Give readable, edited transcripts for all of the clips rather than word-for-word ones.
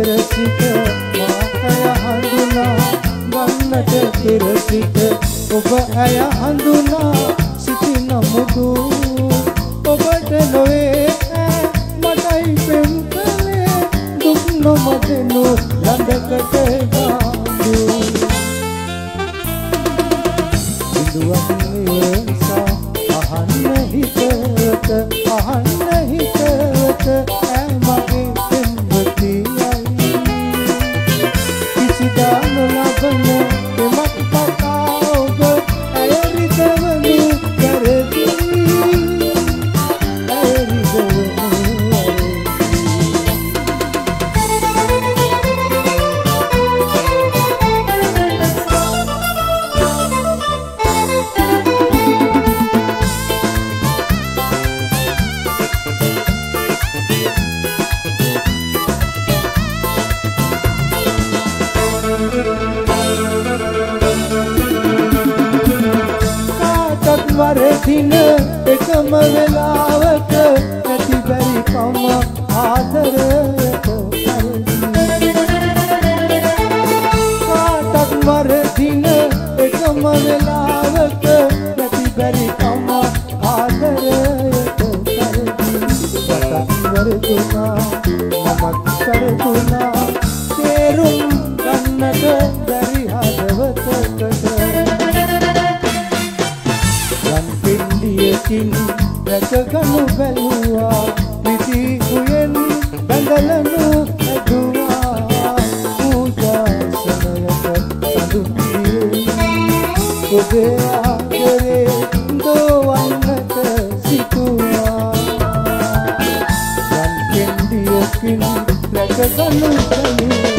සිට මාතය හඳුනා ගන්නට පෙර සිට ඔබ ඇය හඳුනා සිටින මුදු ඔබට නොවේ මටයි පෙම් කලේ දුක් නොමදෙනු ළඟකට ගාඳු බිඳුවක් නිසා අහන්න හිතට ඈ මගේ පෙම්වතියයි කිසිදා නොලබන එමත් කතා ඔබ ඇය රිදවනු වරදින එකම වෙලාවක නැති බැරි කම ආදරයට කාටත් වරදින එකම වෙලාවක නැති බැරි කම ආදරයට වරදුනා මමත් කරදුනා තේරුම් ගන්නට බැරි හදවතකට පින්ඩියකින් රැකගනු බැලුවා පිටි කුයෙන් බැඳලනු ඇදුවා පූජාසනයට සඳුන්දියේ ඔබේ ආදරේ දෝවන්නට සිතුවා පින්ඩියකින් රැකගනු බැලුවා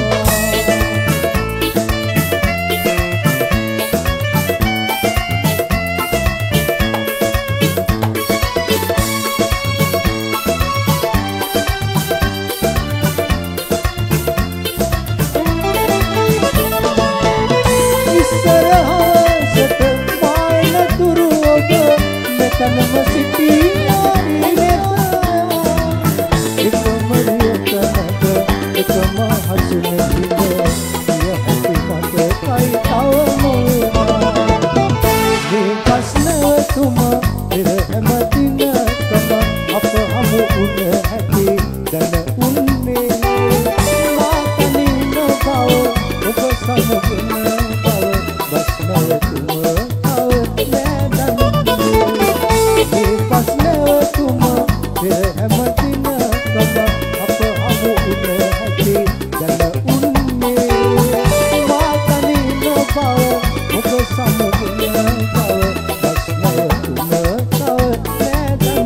Tanam siti ekama hasne dile ya hati mate kai awmo ye pasna tuma rahmatina kama ap hum un hati dan unne matani no pao ob samjna pao basna tuma pao madan pasna tuma rahmatina kama ap hum un hati dan unne matani no pao ob samjna pao basna tuma pao madan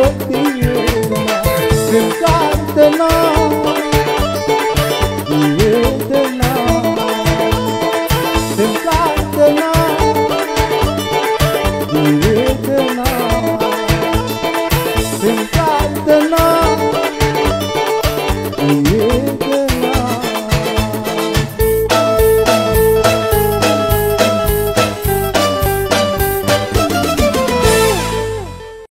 di